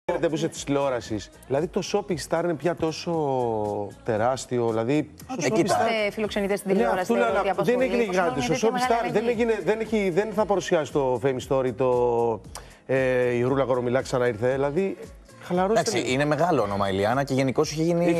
Που είσαι της τηλεόρασης. Δηλαδή το shopping star είναι πια τόσο τεράστιο. Δηλαδή. Εκεί είστε φιλοξενητές στην τηλεόραση. Δεν έγινε γιγάντης. Ο shopping star δεν θα παρουσιάσει το Fame Story η Ρούλα Κορομιλά ξανά ήρθε. Δηλαδή. Εντάξει, είναι μεγάλο όνομα η Ιλιάνα και γενικώς είχε γίνει.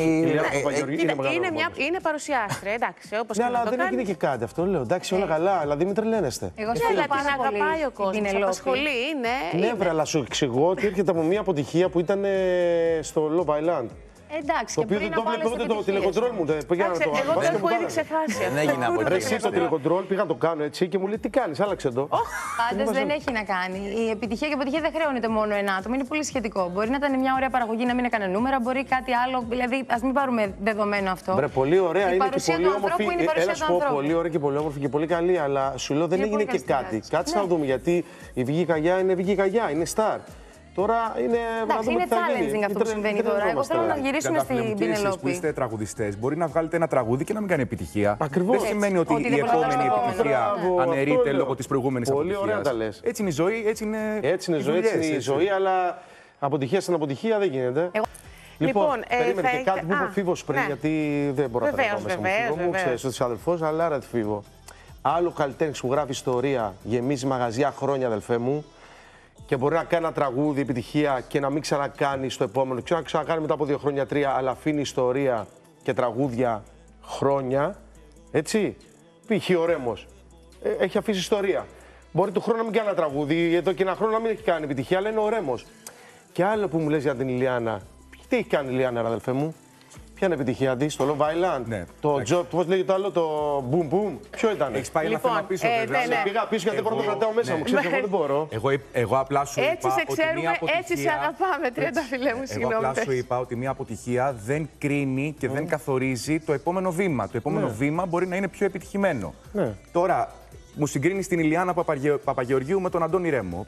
Είναι παρουσιάστρια, εντάξει, όπως και αλλά δεν έγινε και κάτι αυτό, λέω. Εντάξει, όλα καλά, δηλαδή μην τρελαίνεστε. Εγώ την αγαπάει ο κόσμος, απασχολεί, είναι. Ναι, βρε, αλλά σου εξηγώ ότι έρχεται από μια αποτυχία που ήταν στο Love Island. Εντάξει, το οποίο δεν το βλέπω ούτε το τηλεκοντρόλ μου. Εγώ το έχω ήδη ξεχάσει. Δεν έγινε από εκεί. Εσύ στο τηλεκοντρόλ πήγα να το κάνω έτσι και μου λέει τι κάνεις, άλλαξε το. Πάντως δεν έχει να κάνει. Η επιτυχία και η αποτυχία δεν χρεώνεται μόνο ένα άτομο, είναι πολύ σχετικό. Μπορεί να ήταν μια ωραία παραγωγή, να μην έκανε νούμερα, μπορεί κάτι άλλο. Δηλαδή, ας μην πάρουμε δεδομένο αυτό. Βρε, πολύ ωραία είναι και πολύ όμορφη. Έλα σου πω, πολύ ωραία και πολύ όμορφη και πολύ καλή, αλλά σου λέω δεν έγινε και κάτι. Κάτσε να δούμε γιατί η Βυγή Καγιά είναι Βυγή Καγιά, είναι star. Τώρα είναι. Εντάξει, είναι challenging αυτό που συμβαίνει τώρα. Εγώ θέλω να γυρίσουμε στην Πινελόπη. Εσείς που είστε τραγουδιστές, μπορεί να βγάλετε ένα τραγούδι και να μην κάνει επιτυχία. Ακριβώς. Δεν σημαίνει ότι η επόμενη επιτυχία αναιρείται λόγω της προηγούμενης αποτυχίας. Πολύ ωραία τα λες. Έτσι είναι η ζωή, έτσι είναι. Έτσι είναι η ζωή, αλλά αποτυχία στην αποτυχία δεν γίνεται. Λοιπόν, περίμενε και κάτι που είπε ο Φίβος πριν, γιατί δεν μπορώ να περάσω μέσα μου. Μου ξέρεις ότι είσαι αδελφός, αλλά άρα τη Φίβο. Άλλο καλλιτέχνης που γράφει ιστορία, γεμίζει μαγαζιά χρόνια, αδελφέ μου. Και μπορεί να κάνει ένα τραγούδι επιτυχία και να μην ξανακάνει στο επόμενο. Ξέρω να ξανακάνει μετά από 2 χρόνια, 3, αλλά αφήνει ιστορία και τραγούδια χρόνια. Έτσι. Π.χ. ο Ρέμος. Έχει αφήσει ιστορία. Μπορεί του χρόνου να μην κάνει ένα τραγούδι, εδώ και ένα χρόνο να μην έχει κάνει επιτυχία, αλλά είναι ο Ρέμος. Και άλλο που μου λες για την Ιλιάνα. Τι έχει κάνει η Ιλιάνα, αδελφέ μου. Ποια είναι η επιτυχία της, το Love Island, ναι, το Job, πώς λέγεται το άλλο, το Boom Boom. Ποιο ήταν. Έχεις πάει ένα θέμα πίσω, βέβαια. Πήγα πίσω γιατί δεν μπορώ να το κρατάω μέσα μου. Ξέρεις, εγώ δεν μπορώ. Εγώ απλά σου είπα ότι μια αποτυχία. Έτσι σε αγαπάμε, τριανταφυλλέ μου, συγγνώμη. Εγώ απλά σου είπα ότι μια αποτυχία δεν κρίνει και δεν καθορίζει το επόμενο βήμα. Το επόμενο βήμα μπορεί να είναι πιο επιτυχημένο. Τώρα, μου συγκρίνει την Ιλιάνα Παπαγεωργίου με τον Αντώνη Ρέμο.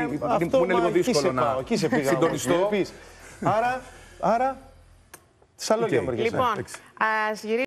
Μου είναι λίγο δύσκολο να συντονιστώ. Άρα, στα λόγια μου. Λοιπόν, ας γυρίσουμε.